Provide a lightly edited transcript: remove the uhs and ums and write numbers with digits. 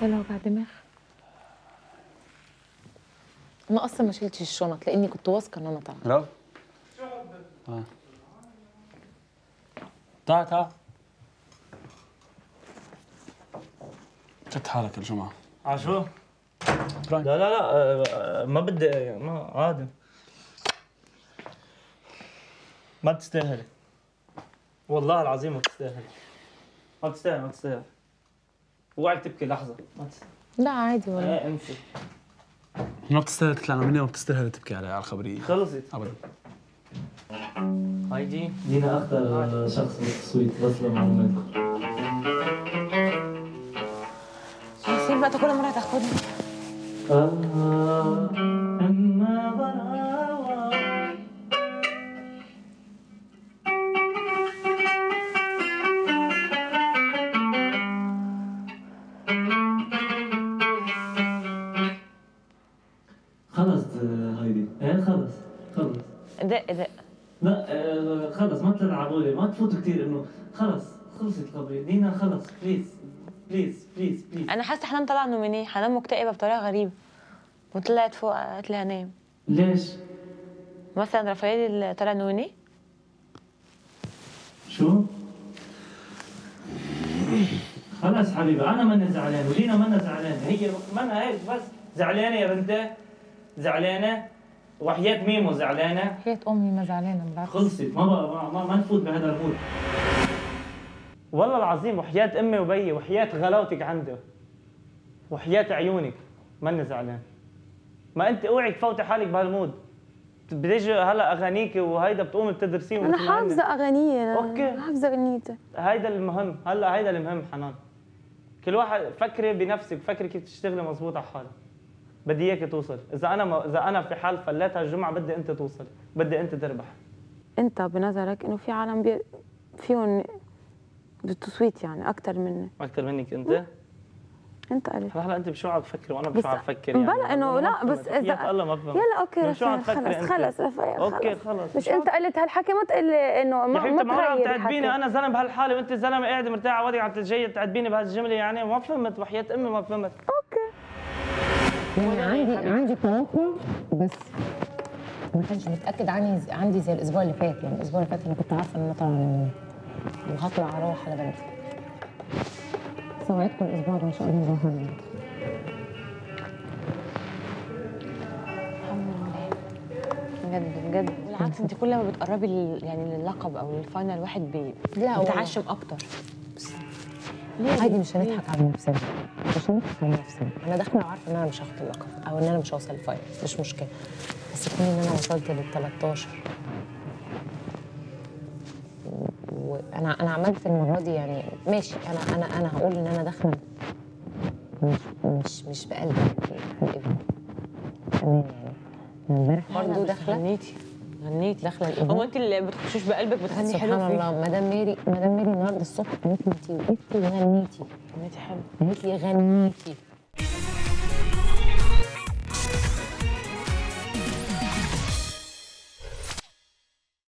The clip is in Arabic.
يلا وجع دماغ. انا اصلا ما شلتش الشنط لاني كنت واثقه ان انا طالعه. برافو. تعال تعال. شد حالك الجمعة. عشو؟ لا لا لا لا ما بدي، ما عادي. ما بتستاهلي والله العظيم، ما بتستاهلي. ما بتستاهل، ما بتستاهل. اوعك تبكي لحظة، ما تستاهل. لا عادي والله. ايه امشي. ما بتستاهل تطلع مني وما بتستاهل تبكي على الخبرية. خلصت ابدا. هاي دينا اخطر شخص بالتصويت، بس لمعلوماتكم. ياسين بقى كل مرة تاخدني. خلص هايدي، ايه خلص خلص. دق دق. لا خلص، ما تلعبوا لي، ما تفوتوا كثير، انه خلص خلصت الخبرية. دينا خلص بليز بليز بليز بليز. انا حاسه حنان طلع نومينيه، حنان مكتئبه بطريقه غريبه وطلعت فوق قالت لي هنام. ليش؟ مثلا رافائيل اللي طلع نومينيه. شو؟ خلص حبيبي، انا ماني زعلان ولينا مانا زعلانه، هي مانا هيك بس زعلانه يا بنتي، زعلانه وحياة ميمو زعلانه. حياة امي ما زعلانه بالعكس. خلصت، ما نفوت بهذا المود. والله العظيم وحياة امي وبيي وحياة غلاوتك عنده وحياة عيونك ماني زعلان. ما انت اوعي تفوتي حالك بهالمود. بتيجي هلا اغانيك وهيدا بتقومي بتدرسيه. انا حافظه اغانيه، اوكي حافظه اغنيته. هيدا المهم، هلا هيدا المهم. حنان كل واحد فكري بنفسك، فكري كيف تشتغلي مضبوط على حالك. بدي اياك توصل. اذا انا في حال فليت هالجمعه بدي انت توصل، بدي انت تربح. انت بنظرك انه في عالم فيهم بالتصويت يعني اكثر مني؟ اكثر منك انت؟ انت قلت هلا انت بشو عم تفكري وانا بشو عم بفكر يعني؟ بلا انه لا بس اذا الله ما بفهم. يلا اوكي شو عم رفيق، تفكري خلص رفيق، اوكي خلص. مش انت قلت هالحكي، ما تقول لي انه ما تغير عم تعاتبيني، الحكي. انا زلمه بهالحاله وانت زلمه قاعده مرتاحه على وضعك، عم تجي تعاتبيني بهالجمله يعني؟ ما فهمت وحياة امي ما فهمت. اوكي يعني عندي توقع بس ما كانش متاكد عندي زي الاسبوع اللي فات. يعني الاسبوع اللي فات انا كنت عارفه ان انا طالعه من وهطلع اروح على بلدي. بس اوعدكم الاسبوع ده ان شاء الله ظهرنا. الحمد لله بجد بجد. بالعكس انت كل ما بتقربي يعني للقب او للفاينل واحد بيتعشم اكتر. عادي مش هنضحك على نفسنا، مش هنضحك على نفسنا. انا داخله وعارفه ان انا مش هاخد اللقب او ان انا مش هوصل الفاينل، مش مشكله، بس يكون ان انا وصلت لل 13. وانا عملت المره دي يعني ماشي. انا هقول ان انا داخله مش بقلبي في الايفنت كمان يعني. امبارح برضه داخله غنيتي داخله الايفنت. هو انت اللي بتخشيش بقلبك بتغني حلو؟ سبحان الله. مدام ميري النهارده الصبح قالت لي انت وقفتي وغنيتي. غنيتي حلو. قالت لي غنيتي